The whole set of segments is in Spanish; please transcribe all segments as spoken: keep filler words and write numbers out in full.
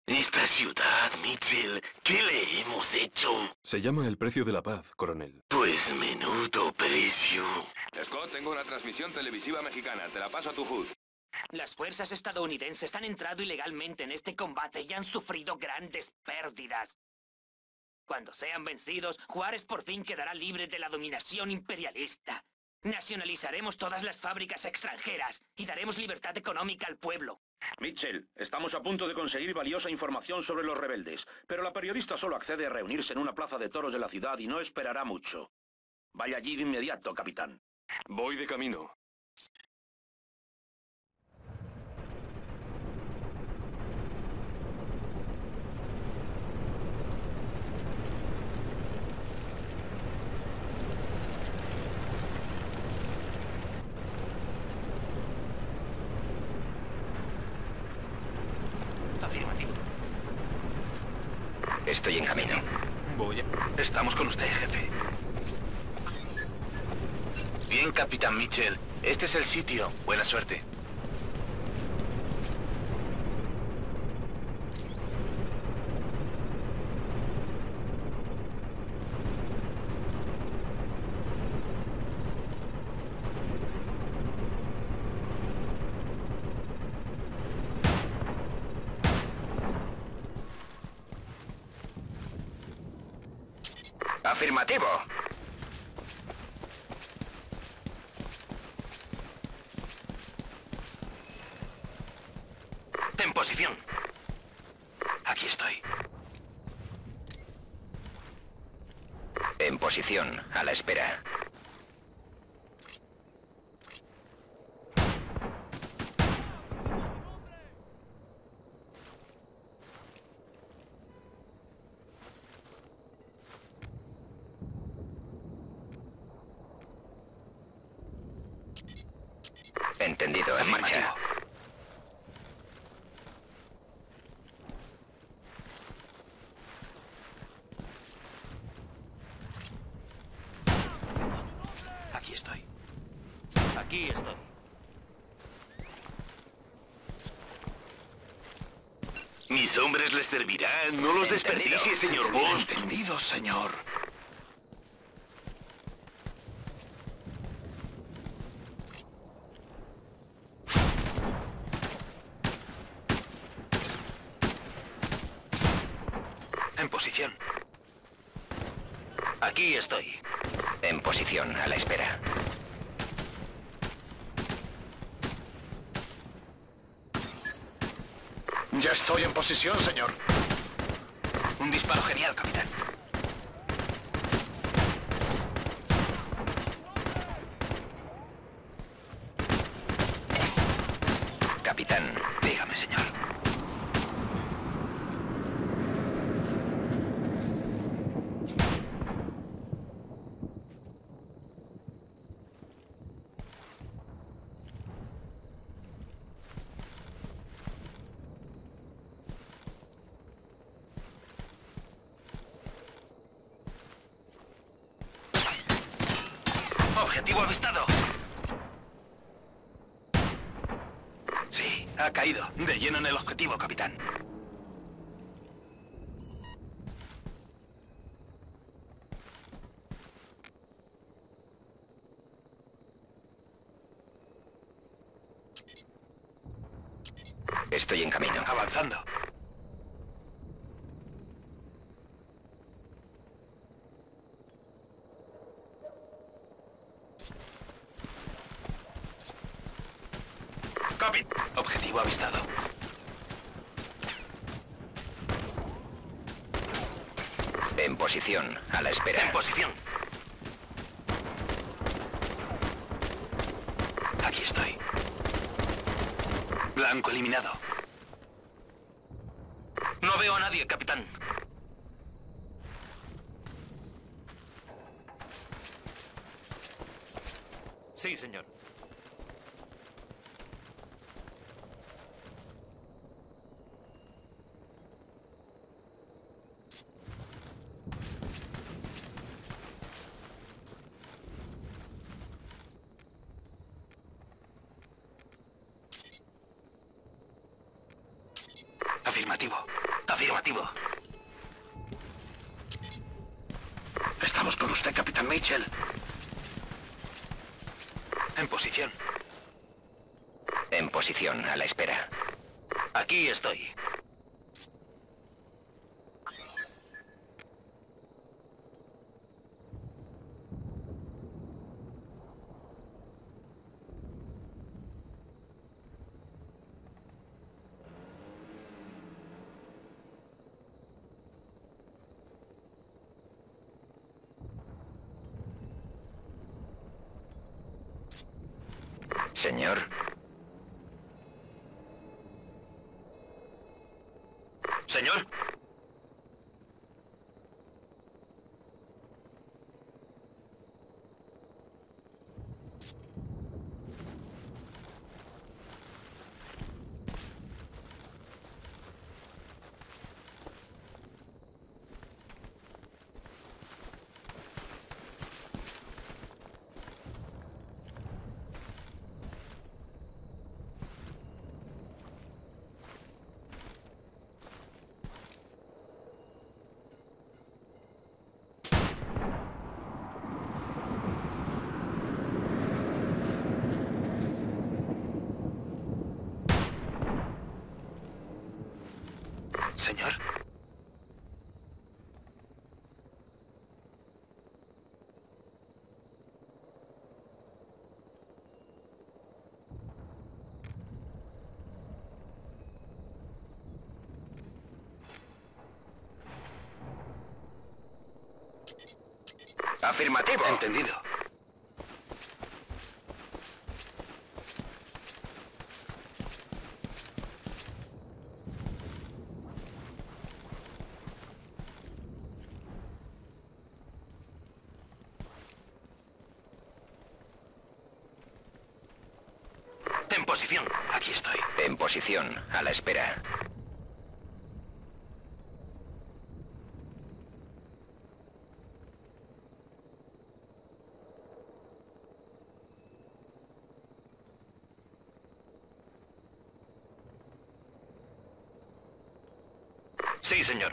Esta ciudad, Mitchell, ¿qué le hemos hecho? Se llama el precio de la paz, coronel. Pues menudo precio. Scott, tengo una transmisión televisiva mexicana. Te la paso a tu H U D. Las fuerzas estadounidenses han entrado ilegalmente en este combate y han sufrido grandes pérdidas. Cuando sean vencidos, Juárez por fin quedará libre de la dominación imperialista. Nacionalizaremos todas las fábricas extranjeras y daremos libertad económica al pueblo. Mitchell, estamos a punto de conseguir valiosa información sobre los rebeldes, pero la periodista solo accede a reunirse en una plaza de toros de la ciudad y no esperará mucho. Vaya allí de inmediato, capitán. Voy de camino. Afirmativo. Estoy en camino. Voy a... Estamos con usted, jefe. Bien, capitán Mitchell. Este es el sitio. Buena suerte. Afirmativo. En posición. Aquí estoy. En posición, a la espera. Entendido, en marcha. Aquí estoy. Aquí estoy. Mis hombres les servirán. No los Entendido. desperdicie, señor Bost. Entendido, señor. En posición. Aquí estoy. En posición, a la espera. Ya estoy en posición, señor. Un disparo genial, capitán. Capitán. Dígame, señor. Objetivo avistado. Sí, ha caído. De lleno en el objetivo, capitán. Estoy en camino. Avanzando. Copy. Objetivo avistado. En posición, a la espera. En posición. Aquí estoy. Blanco eliminado. No veo a nadie, capitán. Sí, señor. Afirmativo. Afirmativo. Estamos con usted, Capitán Mitchell. En posición. En posición, a la espera. Aquí estoy. Señor. Señor. Señor. Afirmativo. Entendido. En posición. Aquí estoy. En posición, a la espera. Sí, señor.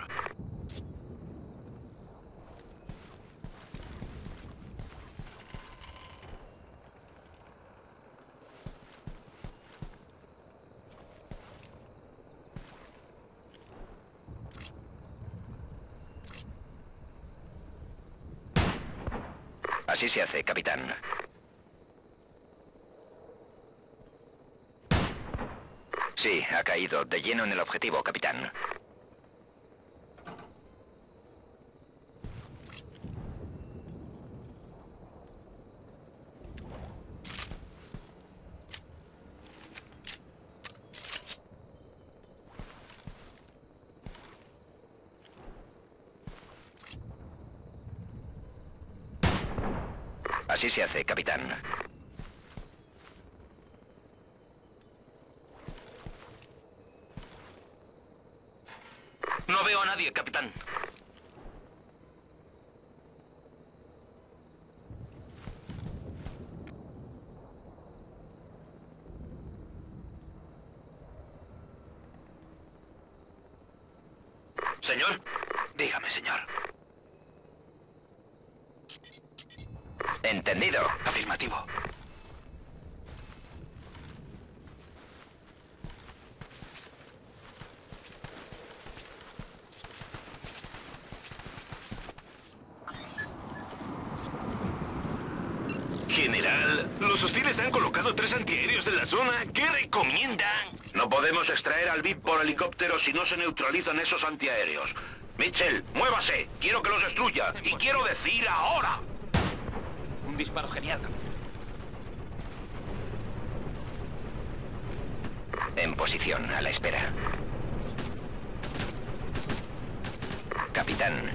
Así se hace, capitán. Sí, ha caído de lleno en el objetivo, capitán. Así se hace, capitán. No veo a nadie, capitán. Señor. Dígame, señor. Entendido. Afirmativo. General, los hostiles han colocado tres antiaéreos en la zona. ¿Qué recomiendan? No podemos extraer al V I P por helicóptero si no se neutralizan esos antiaéreos. Mitchell, muévase. Quiero que los destruya. Y quiero decir ahora. Un disparo genial, capitán. En posición, a la espera. Capitán.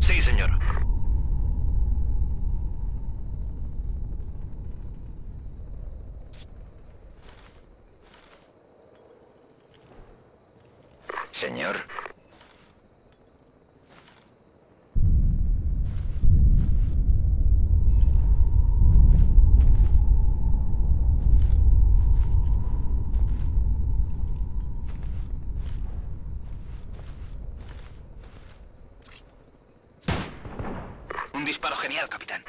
Sí, señor. Señor. Un disparo genial, capitán.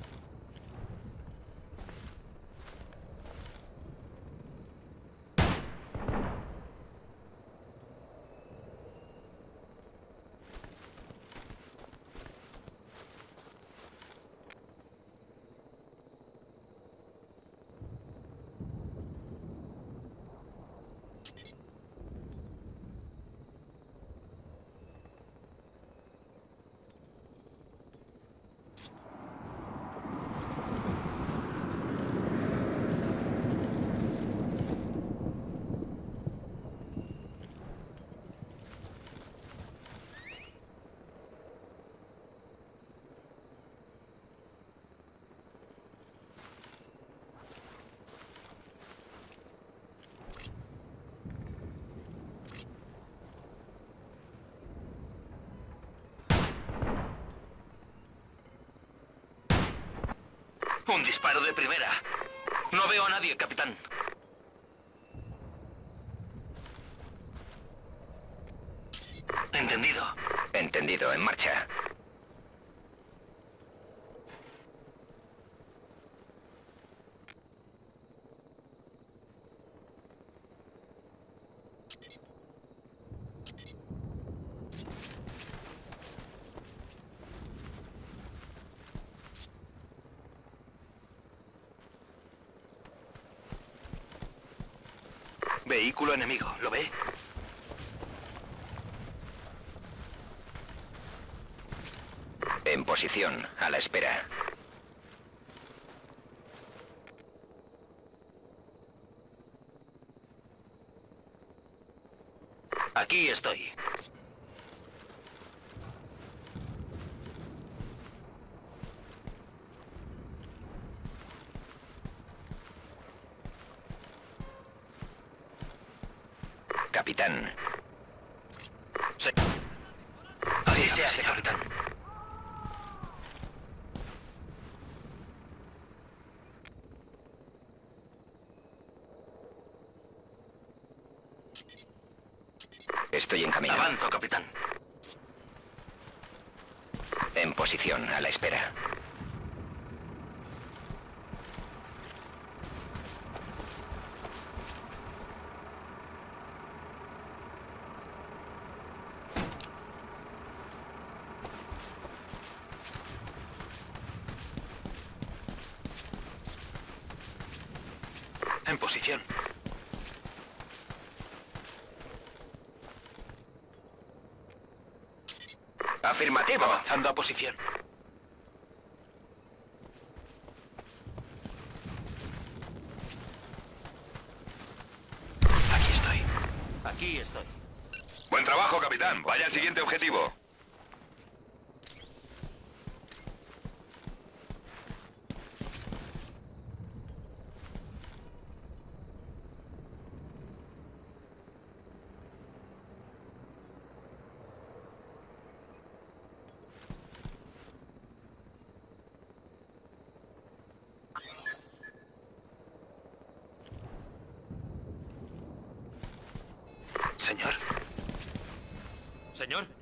Un disparo de primera. No veo a nadie, capitán. Entendido. Entendido, en marcha. Vehículo enemigo, ¿lo ve? En posición, a la espera. Aquí estoy. Capitán. Sí. Así se hace, capitán. Estoy en camino. Avanzo, capitán. En posición, a la espera. En posición. Afirmativo. Avanzando a posición. Aquí estoy. Aquí estoy. Buen trabajo, capitán. Vaya al siguiente objetivo. Señor. Señor.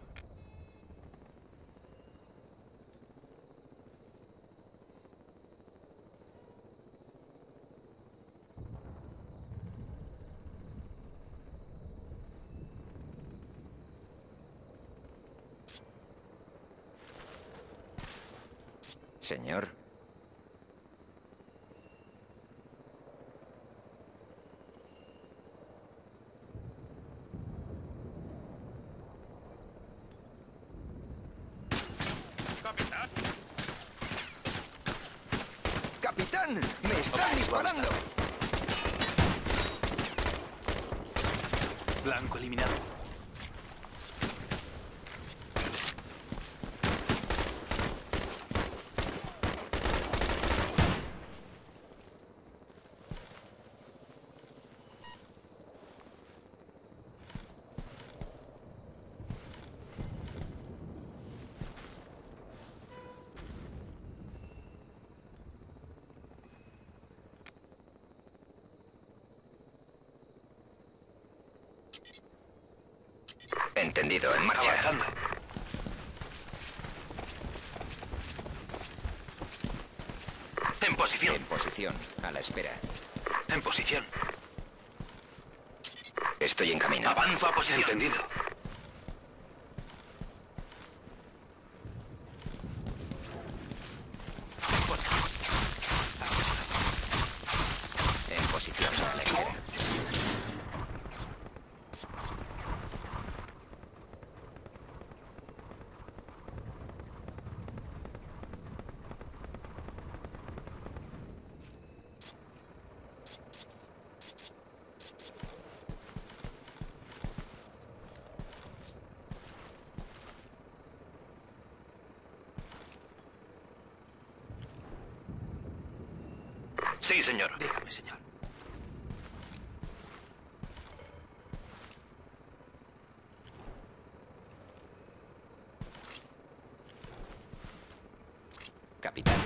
Señor. ¡Capitán! ¡Me están disparando! Blanco eliminado. Entendido, en marcha. Avanzando. En posición. En posición, a la espera. En posición. Estoy en camino. Avanzo a posición. Entendido. En posición, a la espera. Sí, señor. Dígame, señor. Capitán.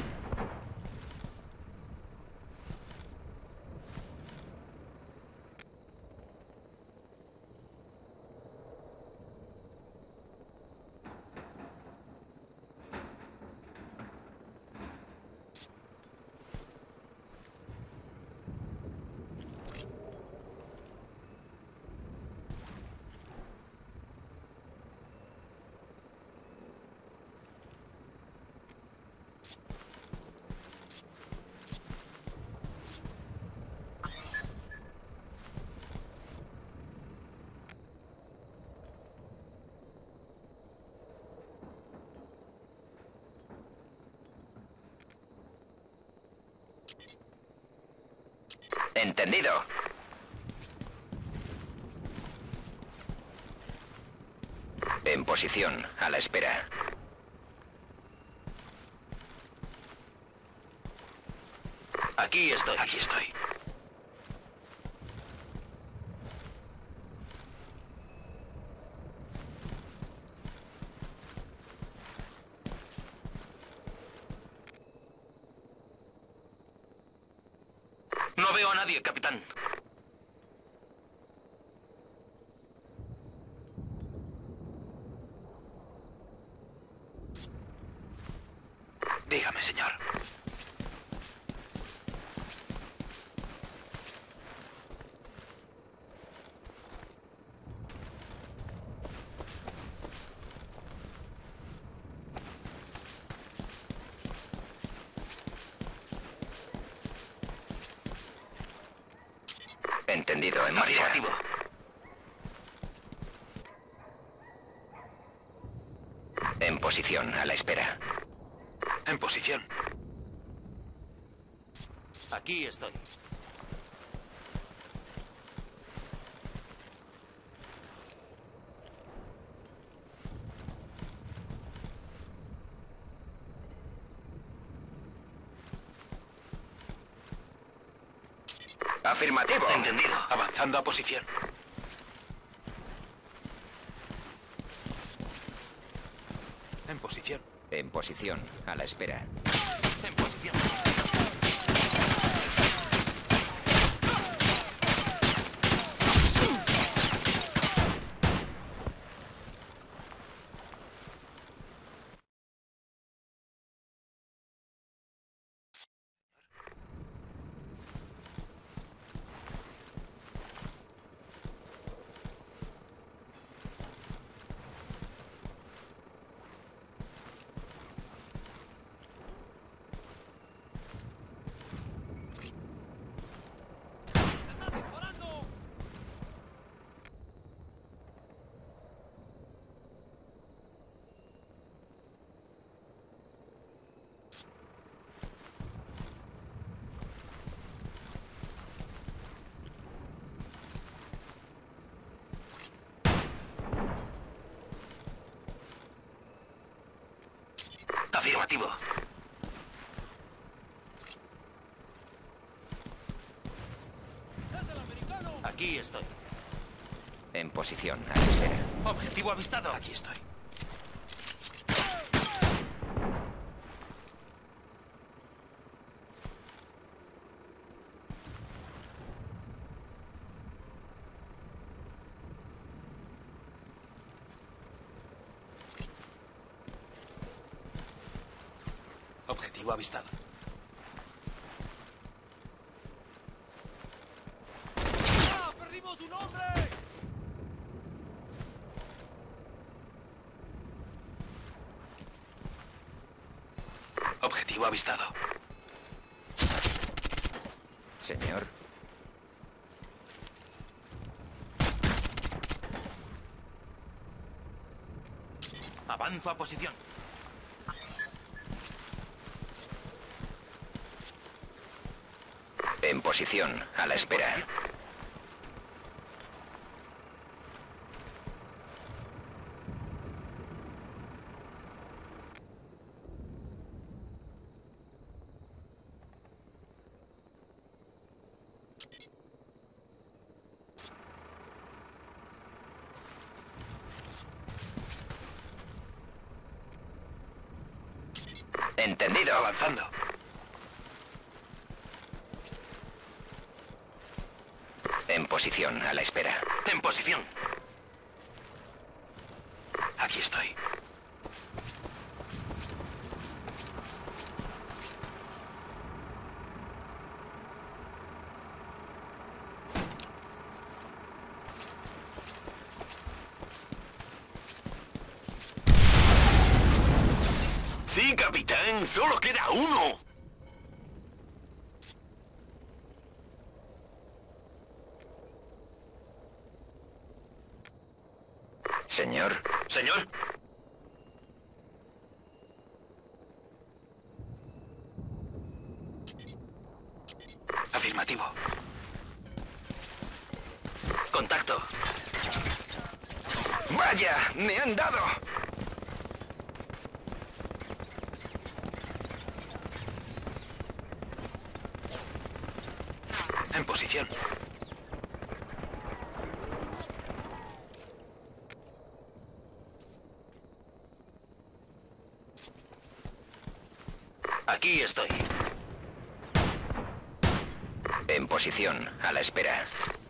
Entendido. En posición, a la espera. Aquí estoy. Aquí estoy. No veo a nadie, capitán. Dígame, señor. Entendido, en marcha. Afirmativo. En posición, a la espera. En posición. Aquí estoy. Afirmativo. Entendido. Avanzando a posición. En posición. En posición, a la espera. En posición. Afirmativo. Aquí estoy. En posición, a la espera. Objetivo avistado. Aquí estoy. Objetivo avistado. ¡Ah! ¡Perdimos un hombre! Objetivo avistado. Señor. Avanzo a posición. En posición, a la espera. Entendido. Avanzando. En posición, a la espera. En posición. Aquí estoy. Sí, capitán, solo queda uno. Señor. Señor. Afirmativo. Contacto. ¡Vaya! ¡Me han dado! En posición. Aquí estoy. En posición, a la espera.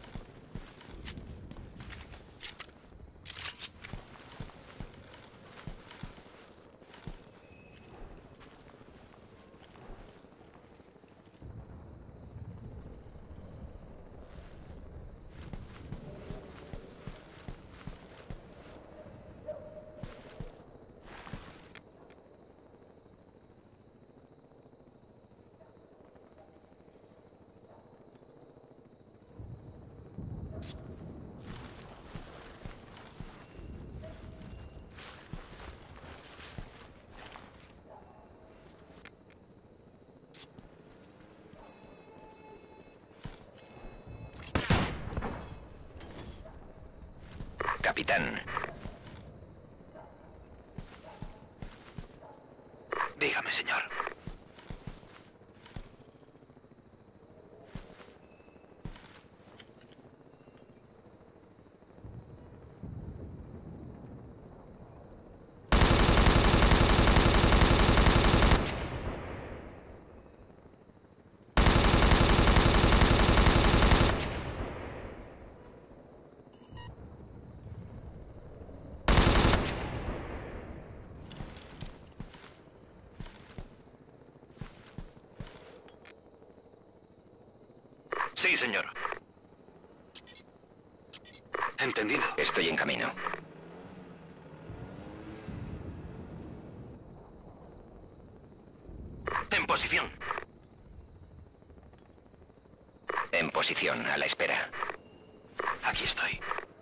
Capitán. Dígame, señor. Sí, señor. Entendido. Estoy en camino. En posición. En posición, a la espera. Aquí estoy.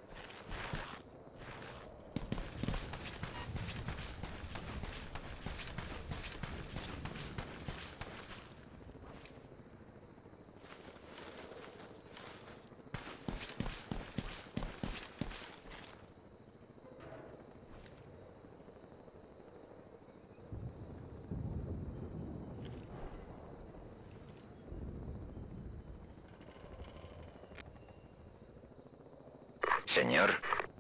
Señor.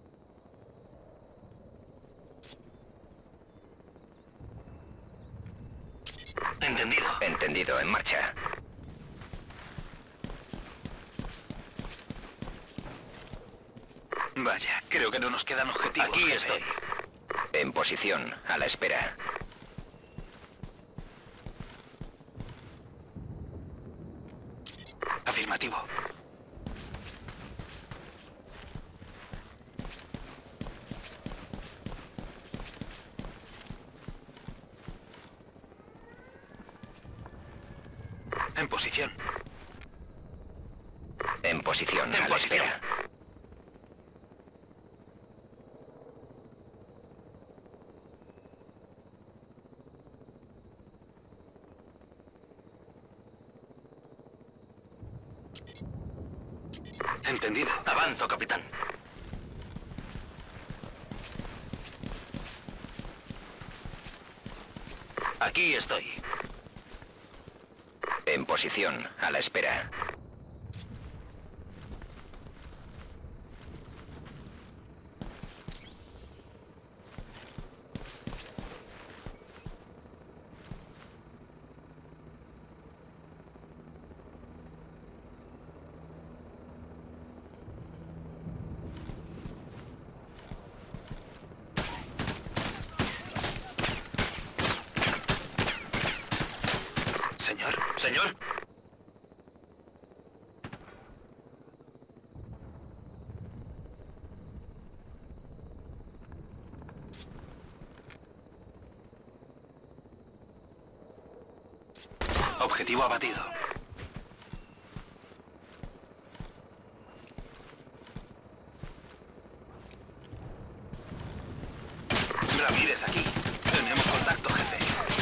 Entendido. Entendido, en marcha. Vaya, creo que no nos quedan objetivos. Aquí jefe. estoy. En posición, a la espera. Afirmativo. En posición. En posición, En a la posición. espera. Entendido. Avanzo, capitán. Aquí estoy. En posición, a la espera. Señor, señor. Objetivo abatido. Ramírez aquí. Tenemos contacto, jefe.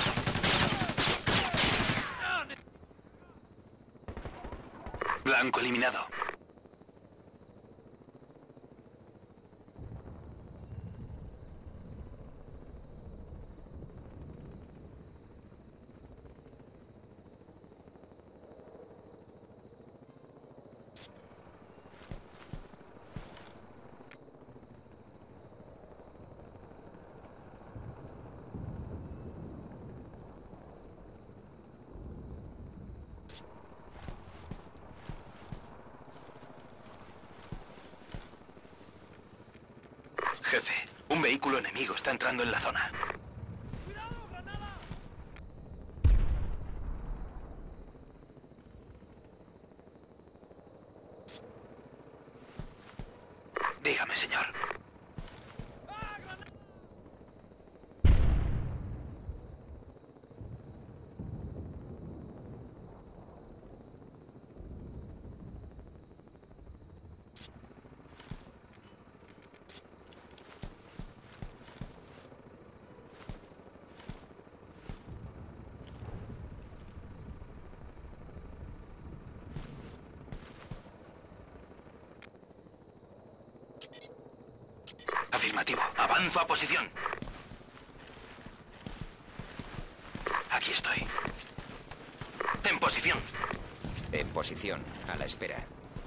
Blanco eliminado. Jefe, un vehículo enemigo está entrando en la zona. Dígame, señor. Afirmativo. Avanzo a posición. Aquí estoy. En posición. En posición, a la espera.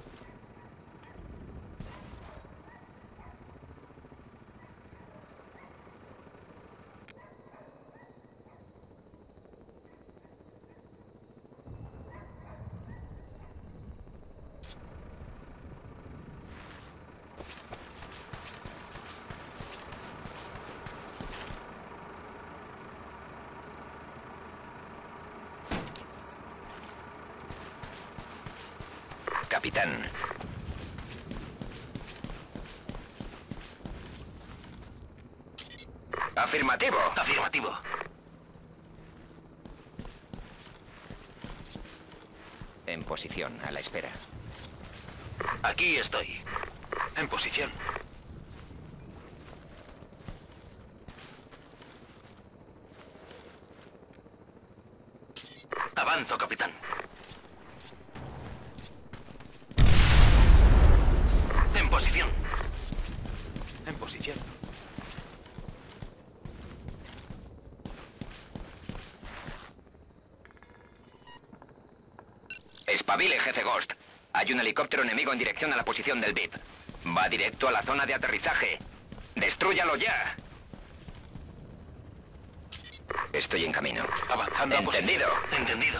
Capitán. Afirmativo. Afirmativo. En posición, a la espera. Aquí estoy. En posición. Avanzo, capitán. En posición. En posición. Espabile, jefe Ghost. Hay un helicóptero enemigo en dirección a la posición del V I P. Va directo a la zona de aterrizaje. ¡Destrúyalo ya! Estoy en camino. Avanzando a posición. Entendido. Entendido.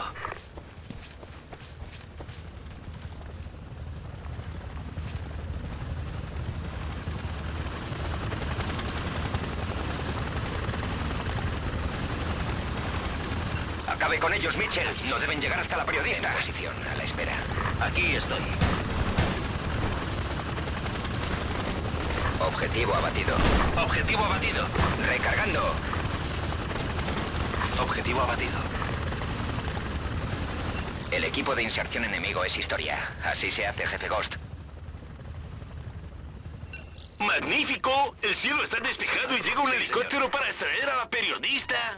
Acabe con ellos, Mitchell. No deben llegar hasta la periodista. En posición, a la espera. Aquí estoy. Objetivo abatido. Objetivo abatido. Recargando. Objetivo abatido. El equipo de inserción enemigo es historia. Así se hace, jefe Ghost. ¡Magnífico! El cielo está despejado y llega un helicóptero para extraer a la periodista.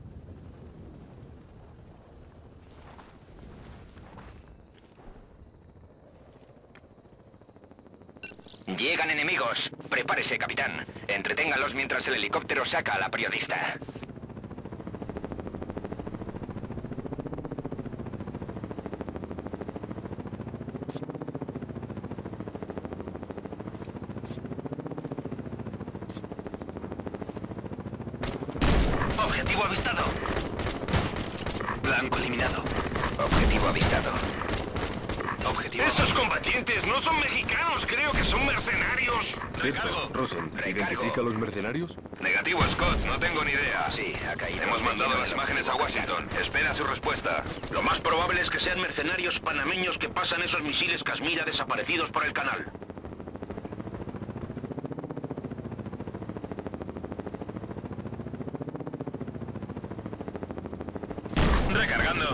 Llegan enemigos. Prepárese, capitán. Entreténgalos mientras el helicóptero saca a la periodista. Objetivo avistado. Blanco eliminado. Objetivo avistado. Objetivo Estos combatientes no son mexicanos, creo que son mercenarios. Cierto. Rosen, ¿identifica a los mercenarios? Negativo, Scott. No tengo ni idea. Sí, ha caído. Hemos mandado las imágenes a Washington. Espera su respuesta. Lo más probable es que sean mercenarios panameños que pasan esos misiles Kashmir desaparecidos por el canal. Recargando.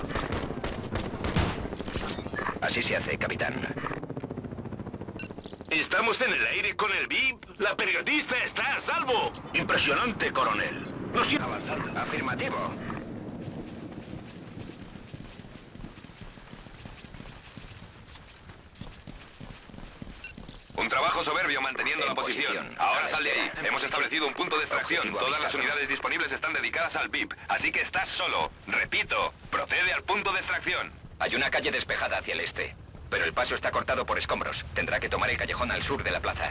Así se hace, capitán. Estamos en el aire con el V I P. La periodista está a salvo. Impresionante, coronel. Nos tiene Avanzando. Afirmativo. Un trabajo soberbio manteniendo En la posición. posición. Ahora A la sal de ahí. espera. Hemos establecido un punto de extracción. Objetivo Todas las avistado. unidades disponibles están dedicadas al V I P. Así que estás solo. Repito, procede al punto de extracción. Hay una calle despejada hacia el este, pero el paso está cortado por escombros. Tendrá que tomar el callejón al sur de la plaza.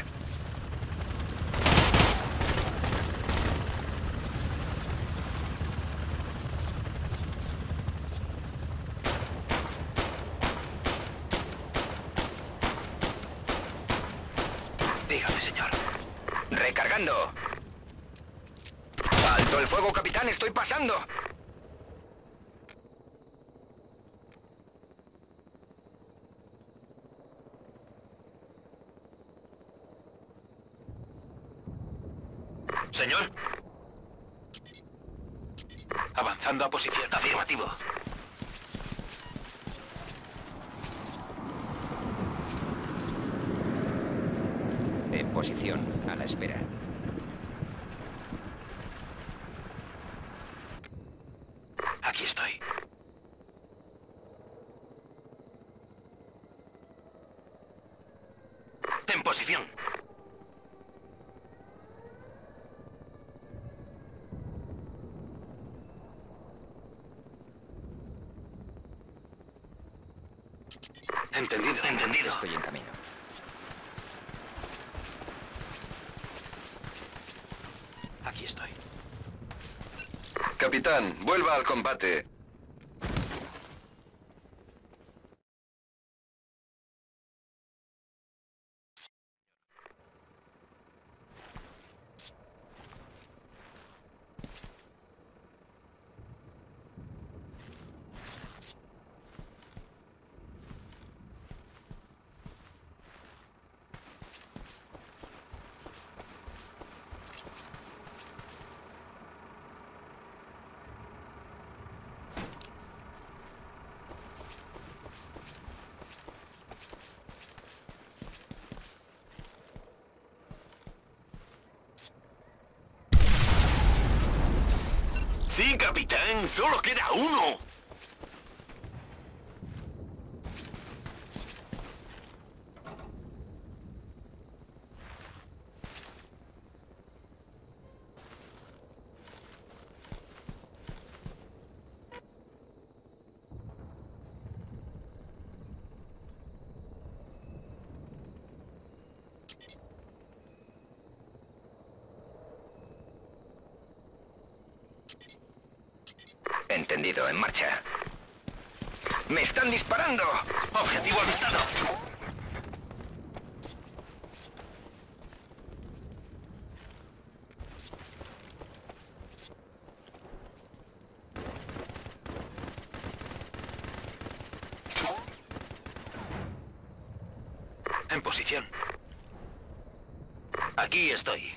Dígame, señor. Recargando. ¡Alto el fuego, capitán! ¡Estoy pasando! Señor. Avanzando a posición. Afirmativo. En posición, a la espera. Aquí estoy. En posición. Entendido. Entendido. Estoy en camino. Aquí estoy. Capitán, vuelva al combate. Sí, capitán, solo queda uno. Entendido, en marcha. ¡Me están disparando! Objetivo avistado. En posición. Aquí estoy.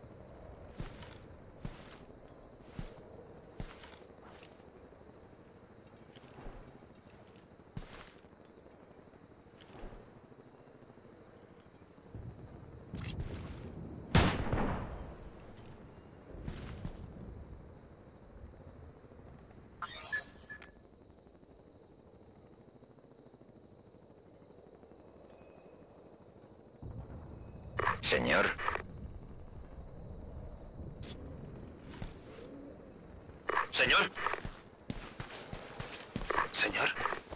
Señor. Señor. Señor.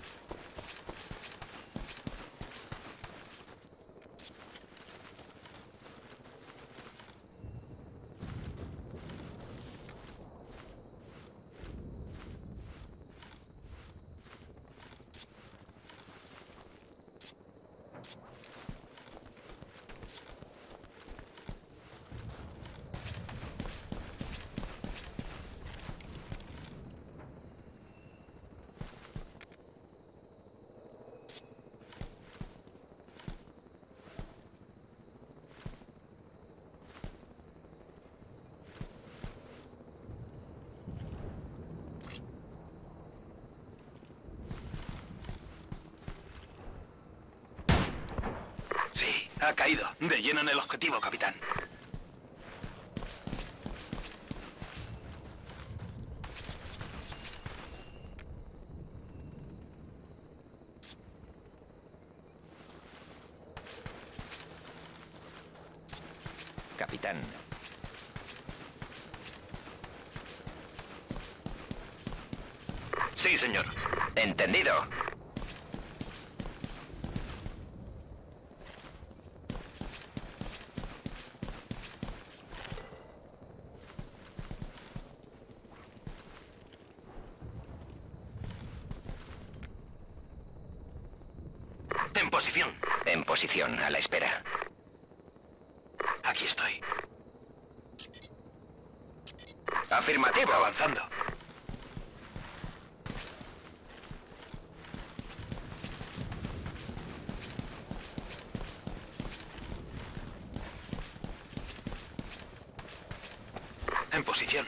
Sí, ha caído. De lleno en el objetivo, capitán. Capitán. Sí, señor. Entendido. En posición. En posición, a la espera. Aquí estoy. Afirmativo. Avanzando. En posición.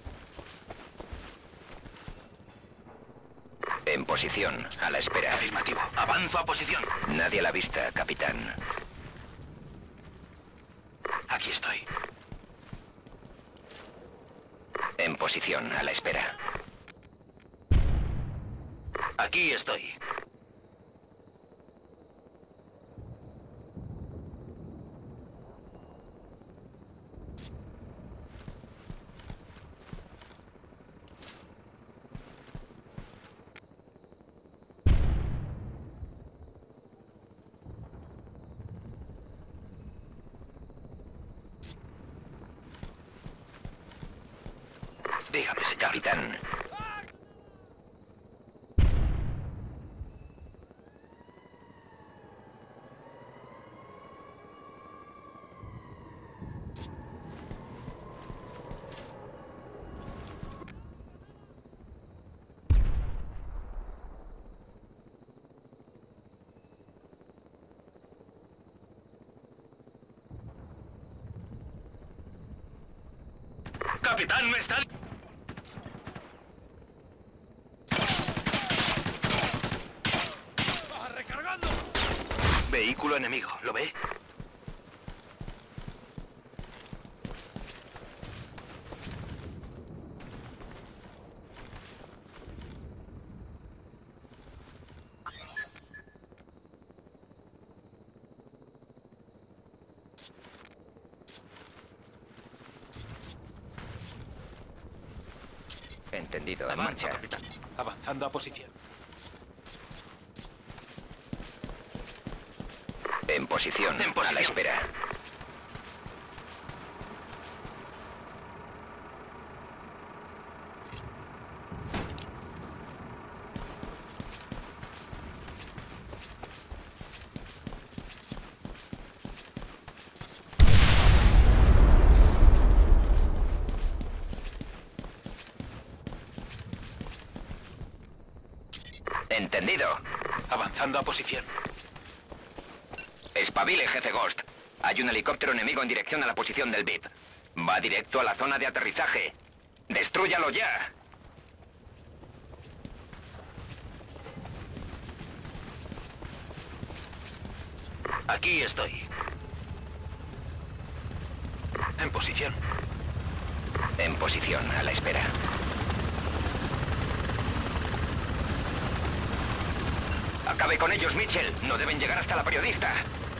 En posición, a la espera. Afirmativo. Avanzo a posición. Nadie a la vista, capitán. Aquí estoy. En posición, a la espera. Aquí estoy. Dígame, señor. Capitán. Capitán, me está... ¡Recargando! Vehículo enemigo, ¿lo ve? Entendido, en Avanzo, marcha. capitán. Avanzando a posición. En posición, En a la posición. espera. Entendido. Avanzando a posición. Espabile, jefe Ghost. Hay un helicóptero enemigo en dirección a la posición del V I P. Va directo a la zona de aterrizaje. ¡Destrúyalo ya! Aquí estoy. En posición. En posición, a la espera. Acabe con ellos, Mitchell. No deben llegar hasta la periodista.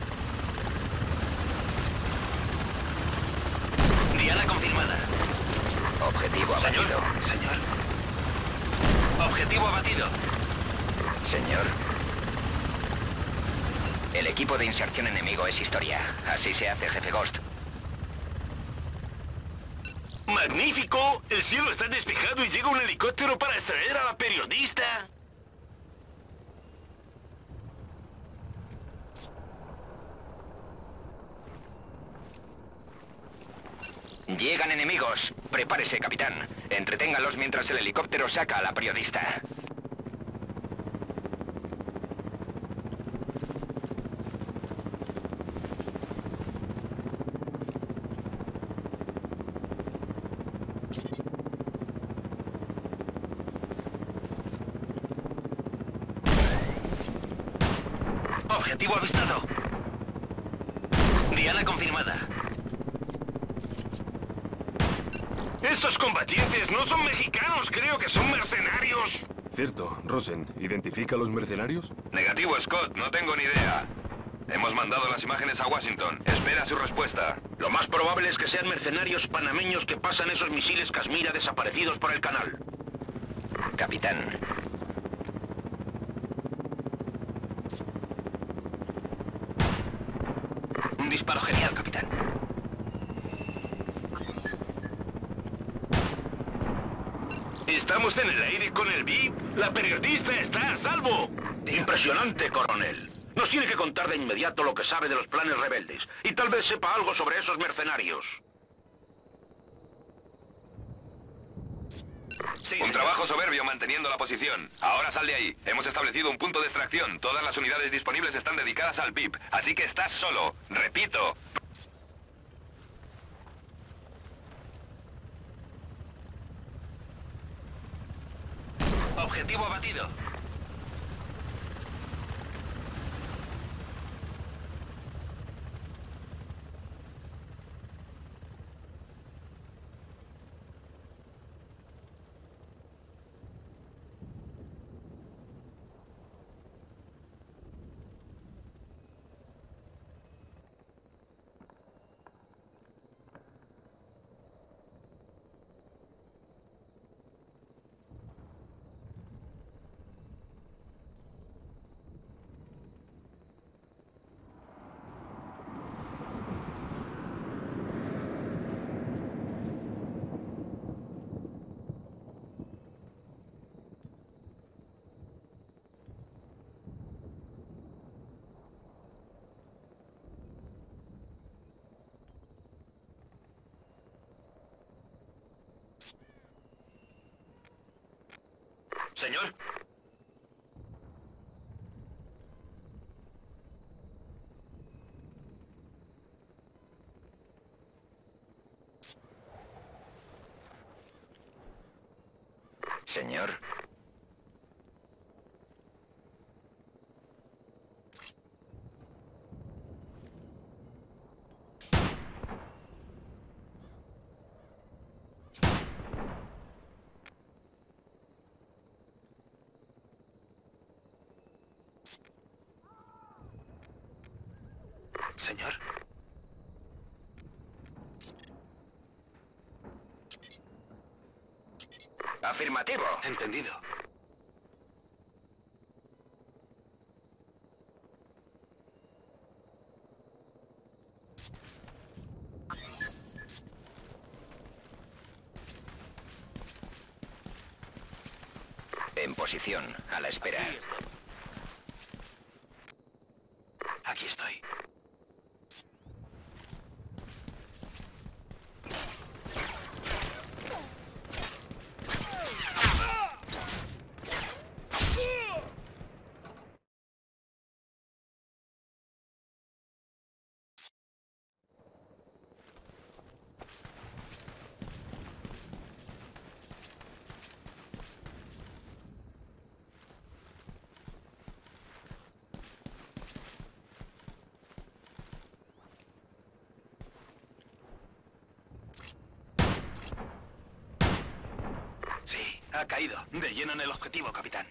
Diana confirmada. Objetivo Señor, abatido. señor. Objetivo abatido. Señor. El equipo de inserción enemigo es historia. Así se hace, jefe Ghost. ¡Magnífico! El cielo está despejado y llega un helicóptero para extraer a la periodista. Llegan enemigos. Prepárese, capitán. Entreténgalos mientras el helicóptero saca a la periodista. Objetivo avistado. Diana confirmada. Estos combatientes no son mexicanos, creo que son mercenarios. Cierto. Rosen, ¿identifica a los mercenarios? Negativo, Scott. No tengo ni idea. Hemos mandado las imágenes a Washington. Espera su respuesta. Lo más probable es que sean mercenarios panameños que pasan esos misiles Kashmir desaparecidos por el canal. Capitán. Un disparo genial, capitán. Estamos en el aire con el V I P. La periodista está a salvo. Impresionante, coronel. Nos tiene que contar de inmediato lo que sabe de los planes rebeldes. Y tal vez sepa algo sobre esos mercenarios. Sí, Un señor. trabajo soberbio manteniendo la posición. Ahora sal de ahí. Hemos establecido un punto de extracción. Todas las unidades disponibles están dedicadas al V I P. Así que estás solo. Repito. Objetivo abatido. Señor. Señor. Señor. Afirmativo. Entendido. En posición, a la espera. Aquí estoy. Ha caído, de lleno en el objetivo, capitán.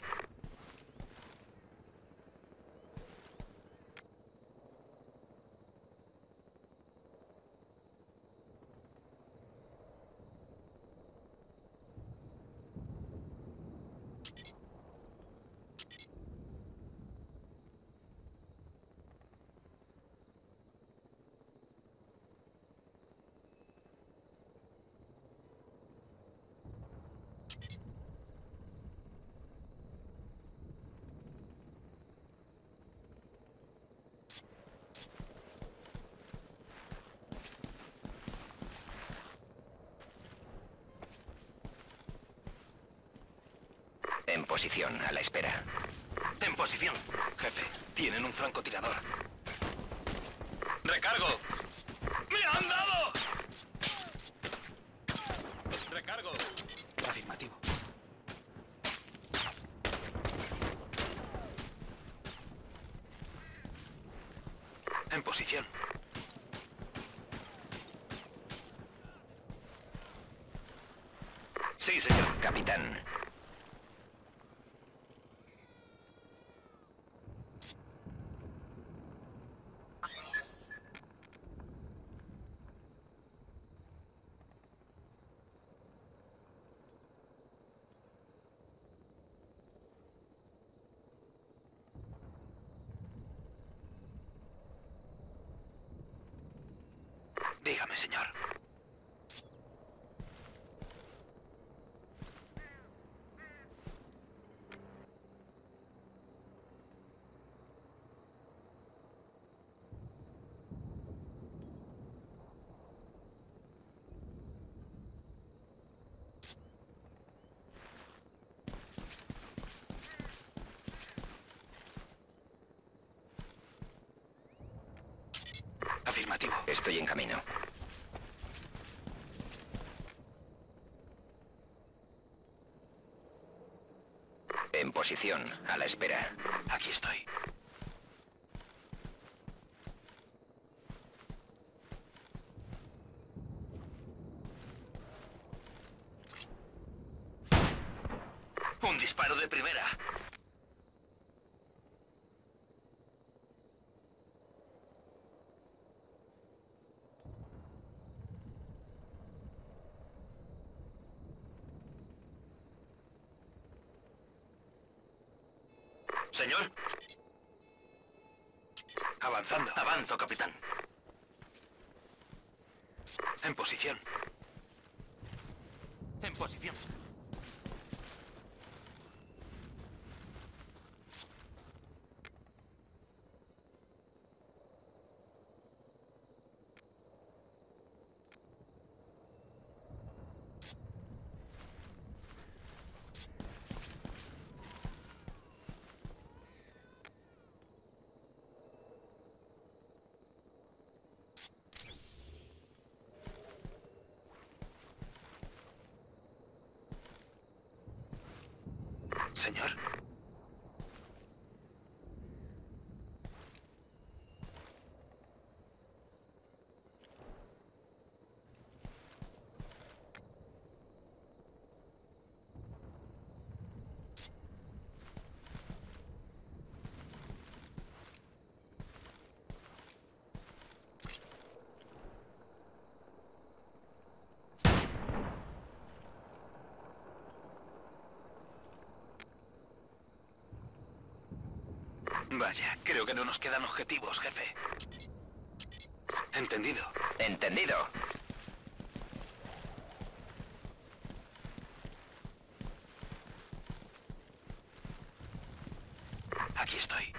En posición, a la espera. En posición. Jefe, tienen un francotirador. ¡Recargo! ¡Me han dado! ¡Recargo! Afirmativo. En posición. Sí, señor. Capitán. Dígame, señor. Afirmativo. Estoy en camino. En posición, a la espera. Aquí estoy. Un disparo de primera. Señor. Avanzando. Avanzo, capitán. En posición. En posición. Señor. Vaya, creo que no nos quedan objetivos, jefe. Entendido. Entendido. Aquí estoy.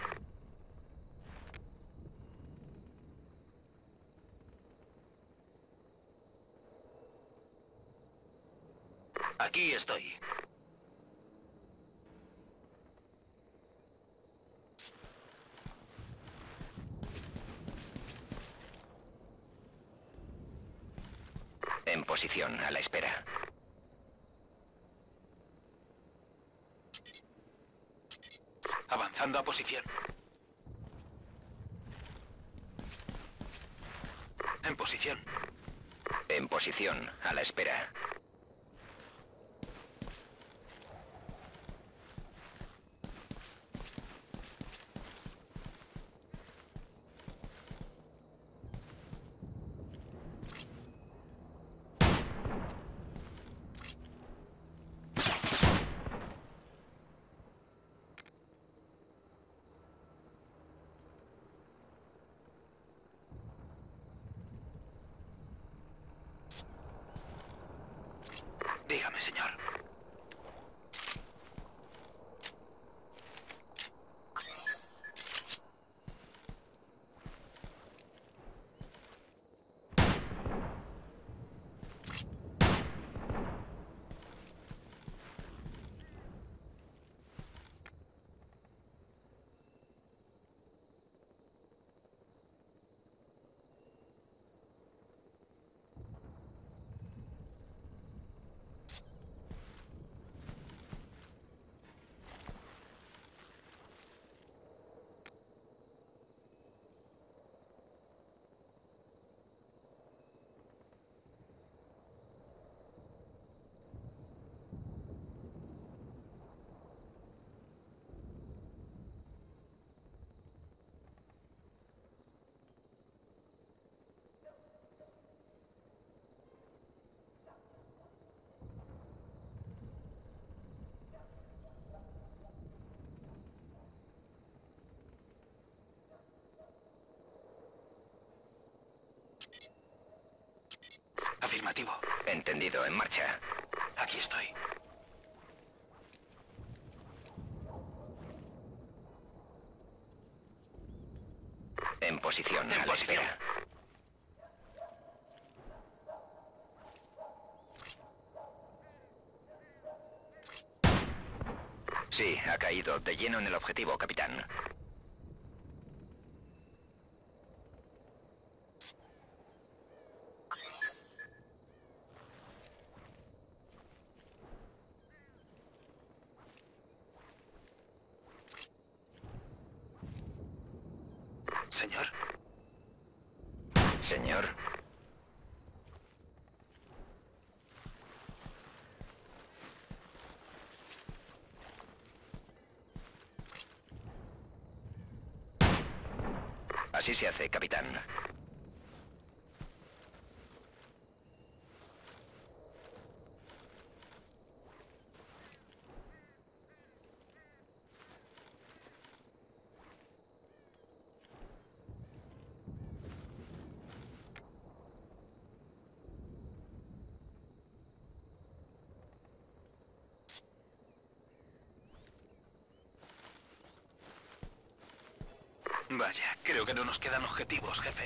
Aquí estoy. En posición, a la espera. Avanzando a posición. En posición. En posición, a la espera. Dígame, señor. Afirmativo. Entendido, en marcha. Aquí estoy. En posición, En a la posición. espera. Sí, ha caído de lleno en el objetivo, capitán. Señor. Señor. Así se hace, capitán. Vaya, creo que no nos quedan objetivos, jefe.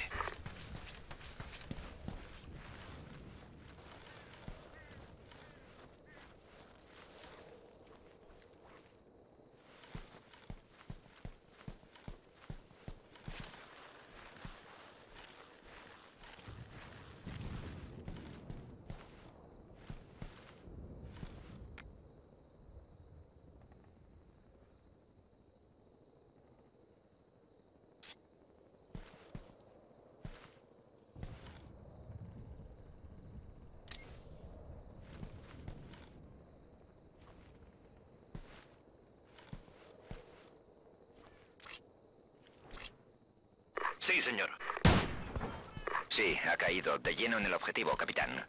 Sí, señor. Sí, ha caído de lleno en el objetivo, capitán.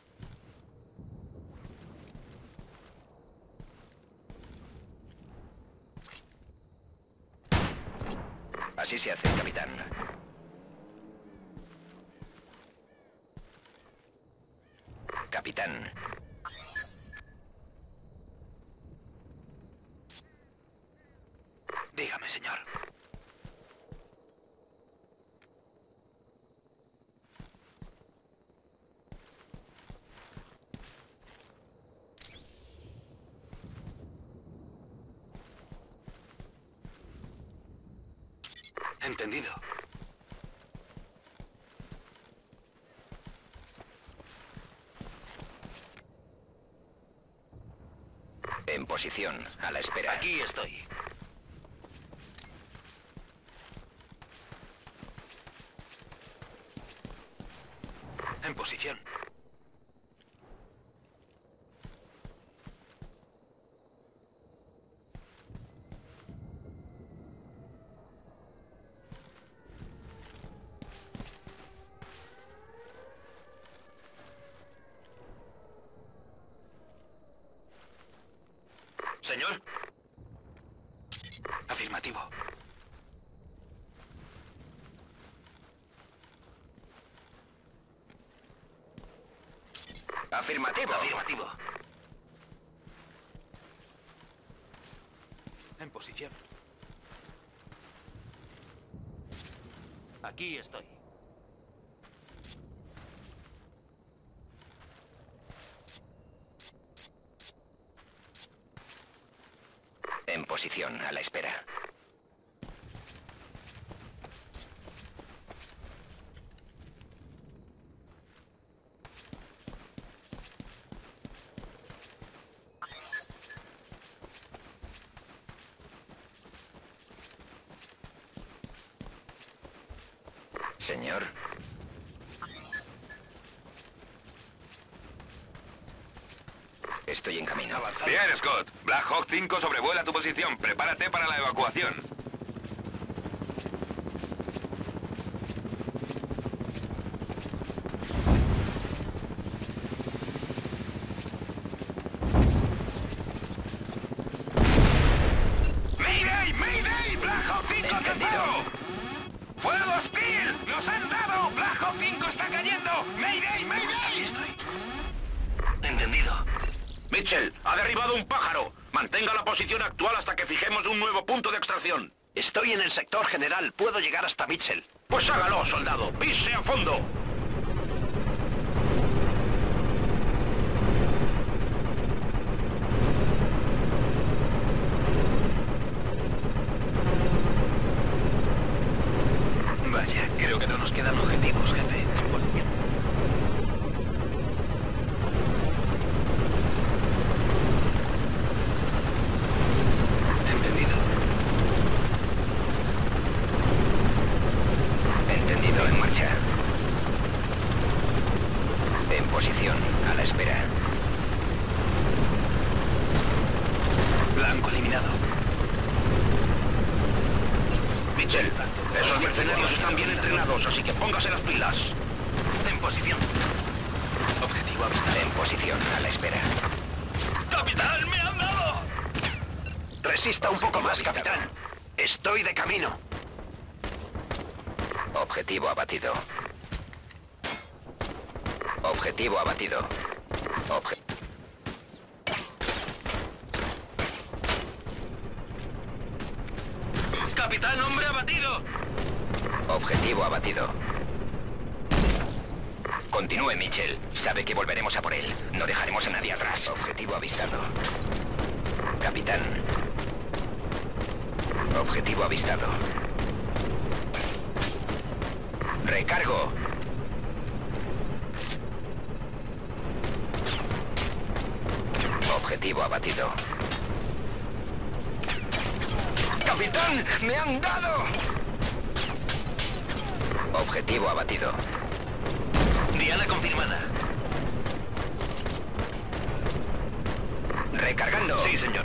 Así se hace, capitán. Capitán. Dígame, señor. Entendido. En posición, a la espera. Aquí estoy. En posición. Señor. Afirmativo. Afirmativo. Afirmativo. En posición. Aquí estoy. En posición, a la espera. Señor. Estoy en camino. Bien, Scott. Black Hawk cinco sobrevuela tu posición. Prepárate para la evacuación. ¡Mayday! ¡Mayday! ¡Black Hawk cinco atrapado! ¡Fuego hostil! ¡Nos han dado! ¡Black Hawk cinco está cayendo! ¡Mayday! ¡Mayday! Estoy. Entendido. Mitchell, ha derribado un pájaro. Mantenga la posición actual hasta que fijemos un nuevo punto de extracción. Estoy en el sector general. Puedo llegar hasta Mitchell. Pues hágalo, soldado. Pise a fondo. Vaya, creo que no nos quedan objetivos, jefe. En posición. Entendido. Entendido, en marcha. En posición, a la espera. Blanco eliminado. Mitchell, esos mercenarios están bien entrenados, así que póngase las pilas. En posición. Objetivo avistado. En posición, a la espera. ¡Capitán, me han dado! Resista un poco más, capitán. Estoy de camino. Objetivo abatido. Objetivo abatido. Obje- ¡Capitán, hombre abatido! Objetivo abatido. Continúe, Mitchell. Sabe que volveremos a por él. No dejaremos a nadie atrás. Objetivo avistado. Capitán. Objetivo avistado. Recargo. Objetivo abatido. ¡Capitán! ¡Me han dado! Objetivo abatido. Diana confirmada. Recargando. Sí, señor.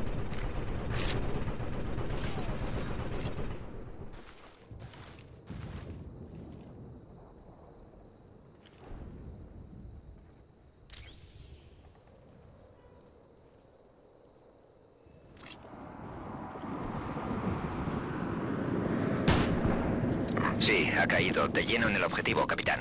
Sí, ha caído de lleno en el objetivo, capitán.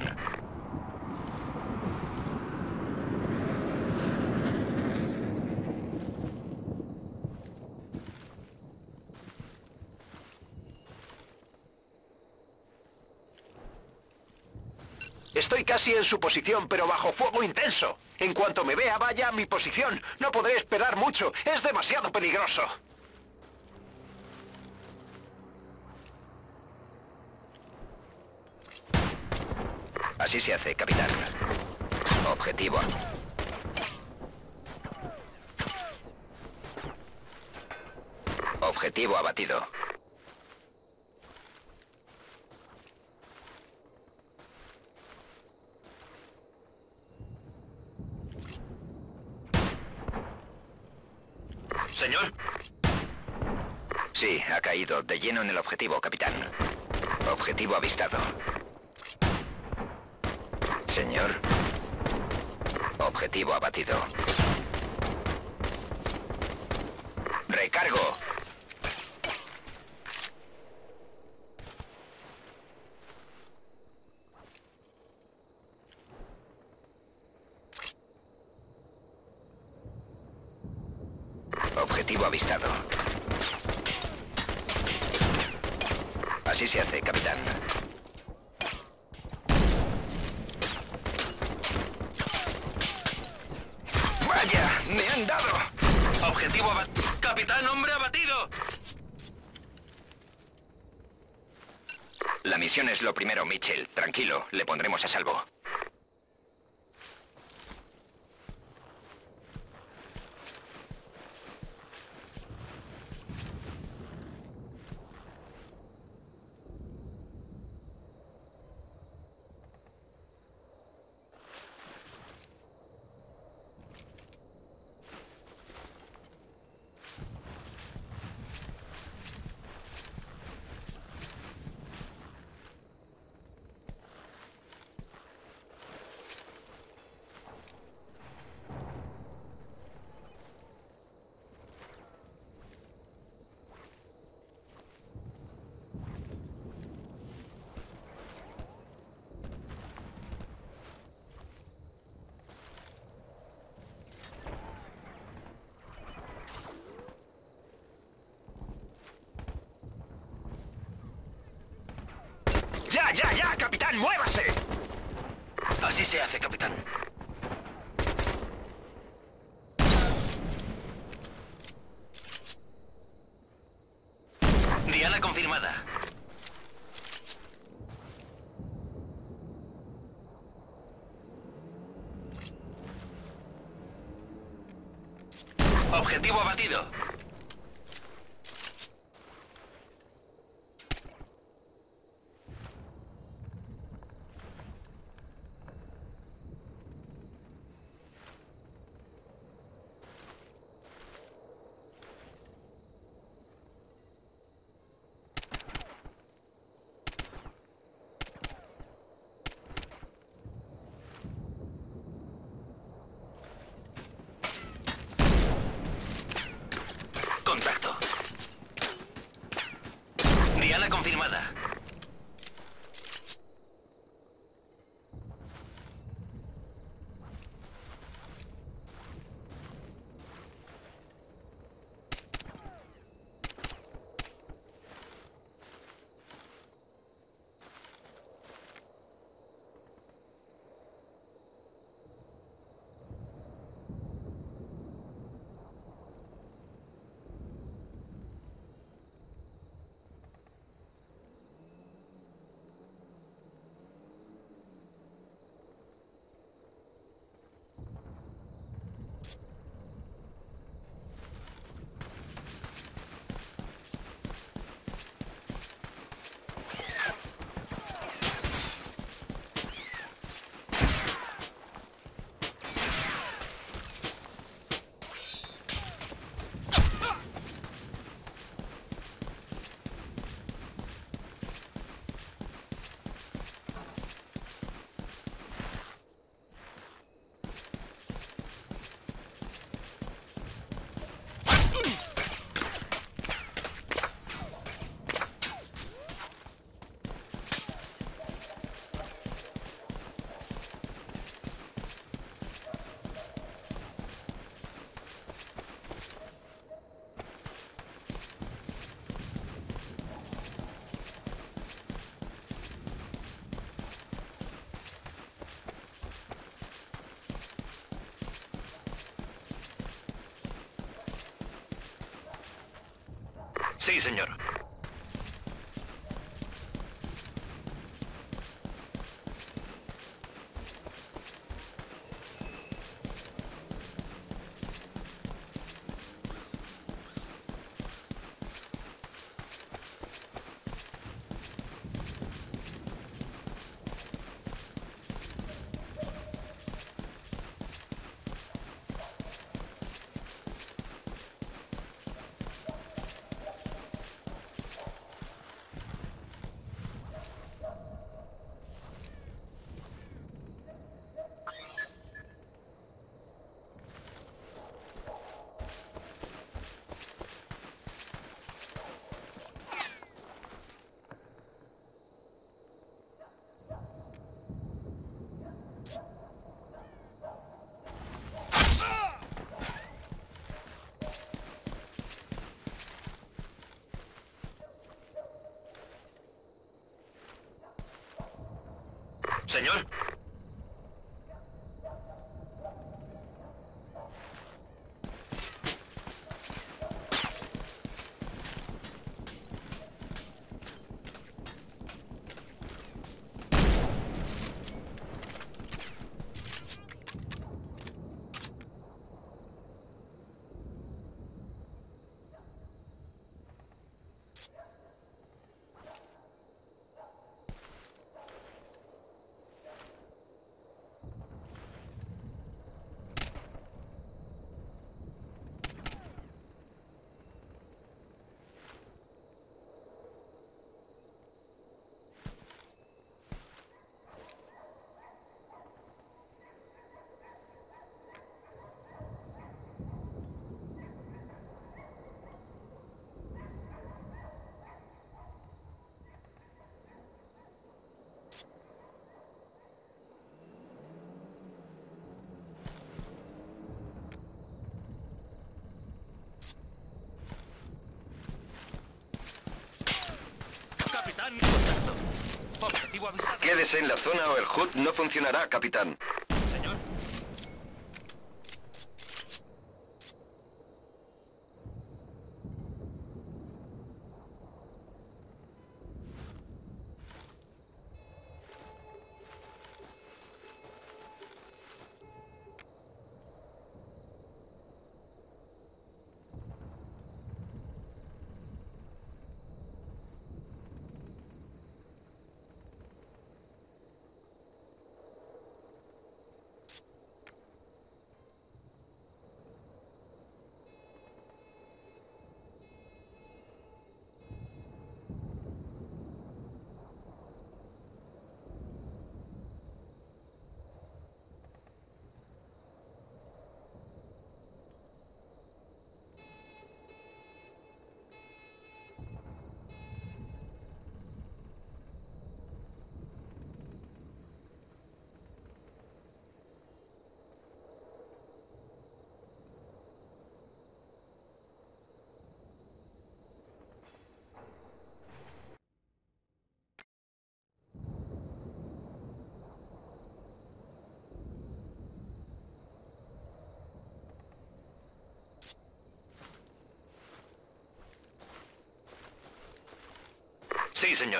Estoy casi en su posición, pero bajo fuego intenso. En cuanto me vea, vaya a mi posición. No podré esperar mucho. Es demasiado peligroso. Así se hace, capitán. Objetivo. Objetivo abatido. Señor. Sí, ha caído de lleno en el objetivo, capitán. Objetivo avistado. Señor. Objetivo abatido. Recargo. Objetivo avistado. Así se hace, capitán. ¡Vaya! ¡Me han dado! Objetivo abatido. Capitán, hombre abatido. La misión es lo primero, Mitchell. Tranquilo, le pondremos a salvo. ¡Ya, ya, ya, capitán! ¡Muévase! Así se hace, capitán. Diana confirmada. Objetivo abatido. Contacto. Diana confirmada. Sí, señor. Señor. Capitán, contacto. Objetivo avisado. Quédese en la zona o el H U D no funcionará, capitán. Señor. Sí, señor.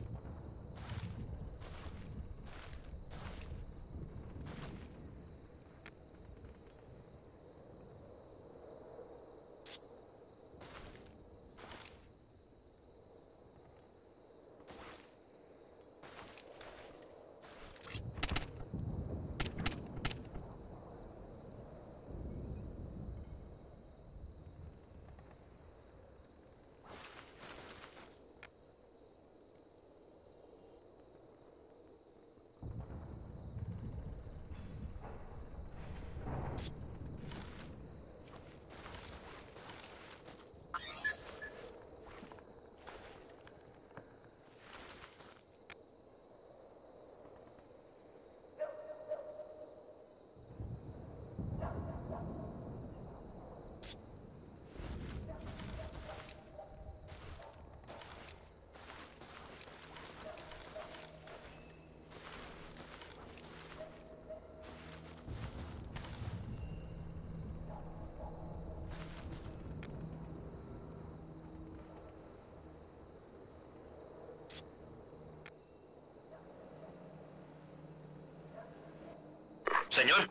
Señor.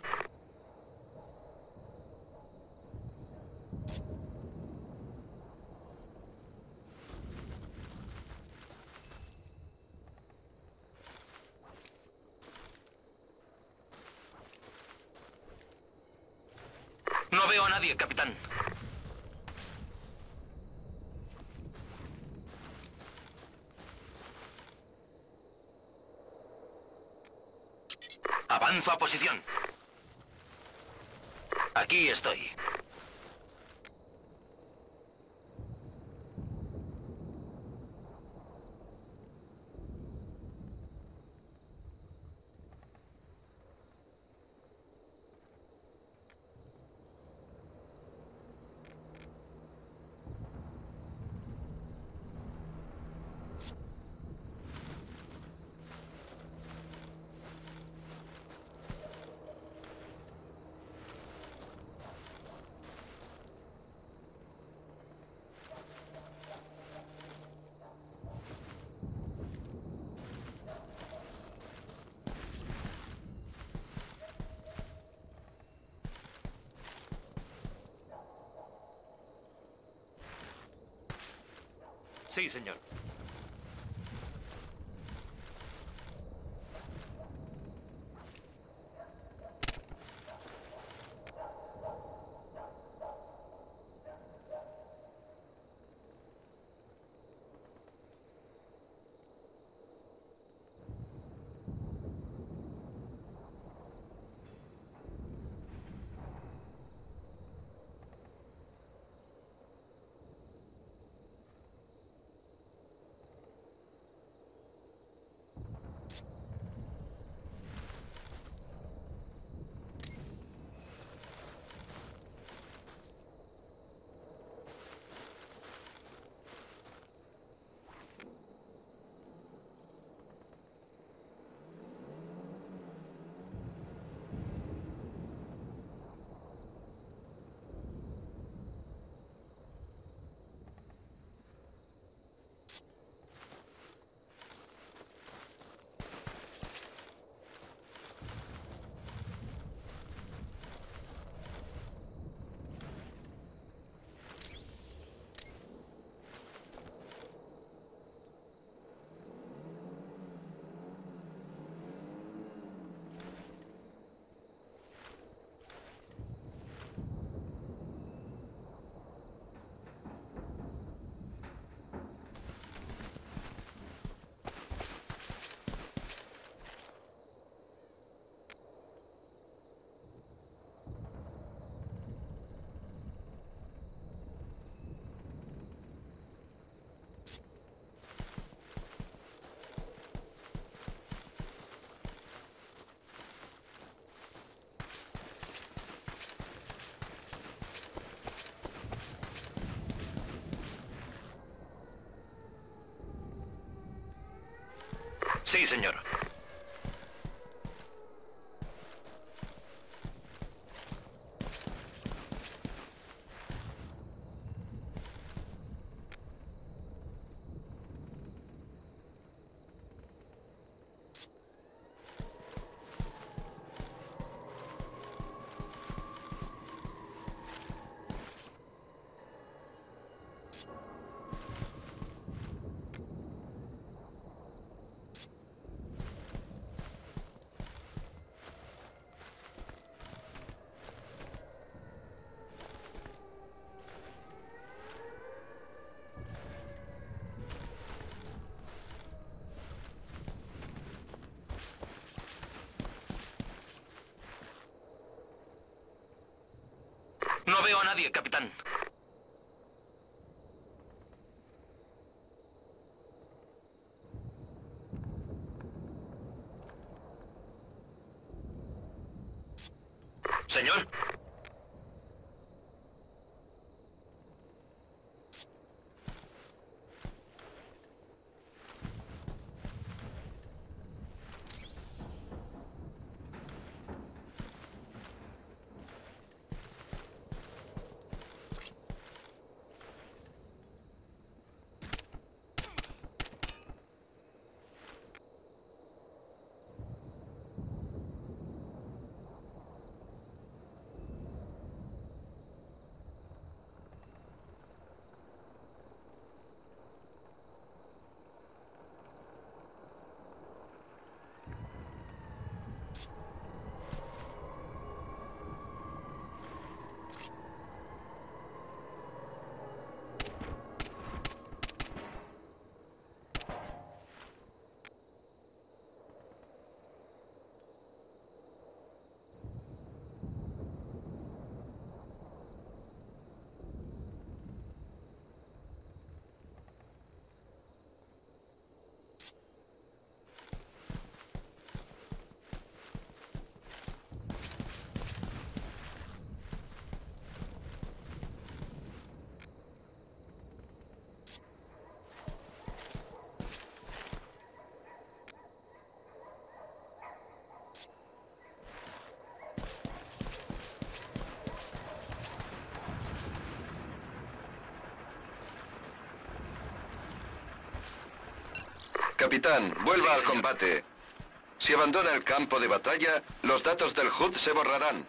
No veo a nadie, capitán. Avanzo a posición. Aquí estoy. Sí, señor. Sí, señor. No veo a nadie, capitán. Señor. Capitán, vuelva Sí, al señor. combate. Si abandona el campo de batalla, los datos del H U D se borrarán.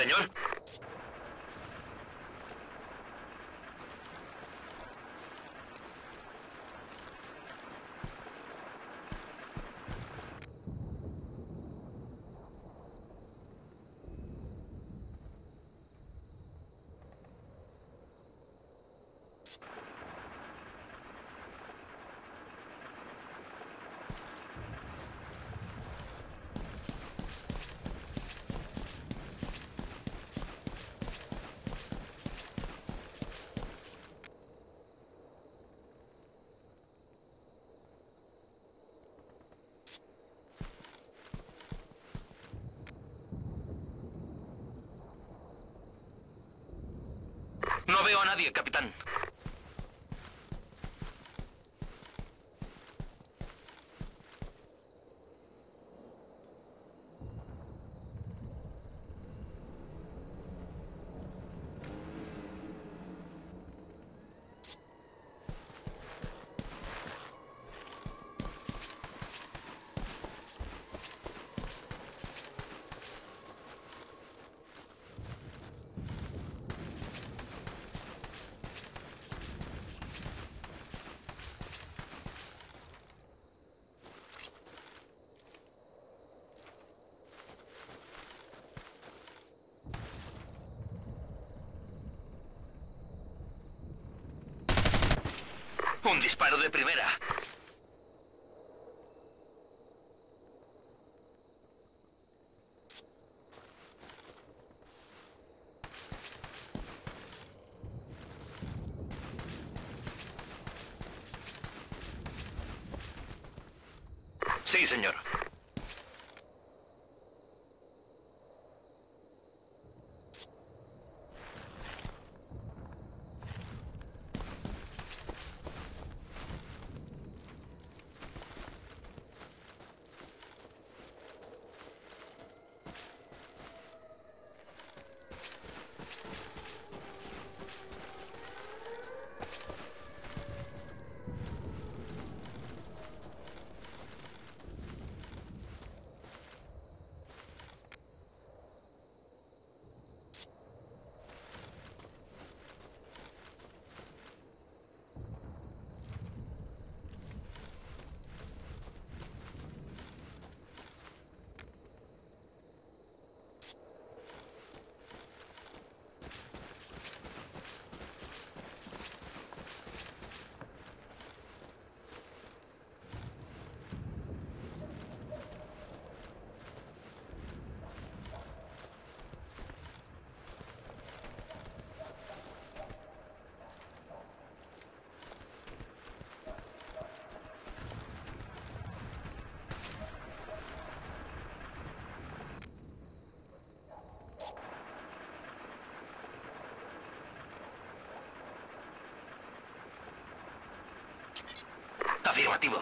Señor. No veo a nadie, capitán. Un disparo de primera. Sí, señor. Afirmativo.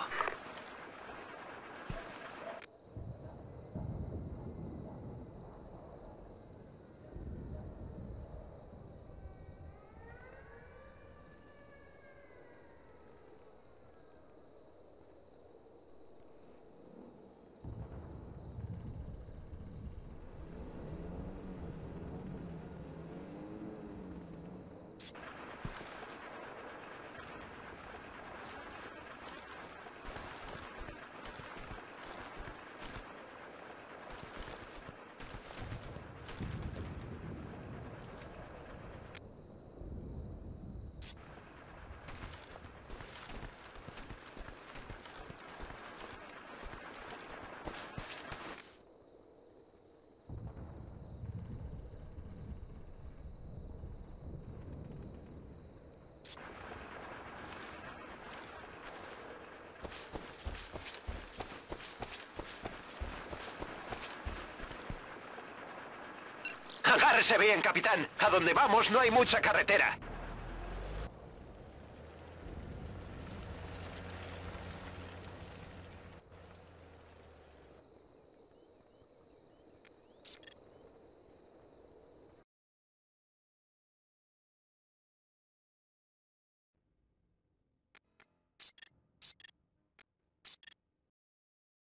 Agárrese bien, capitán. A donde vamos no hay mucha carretera.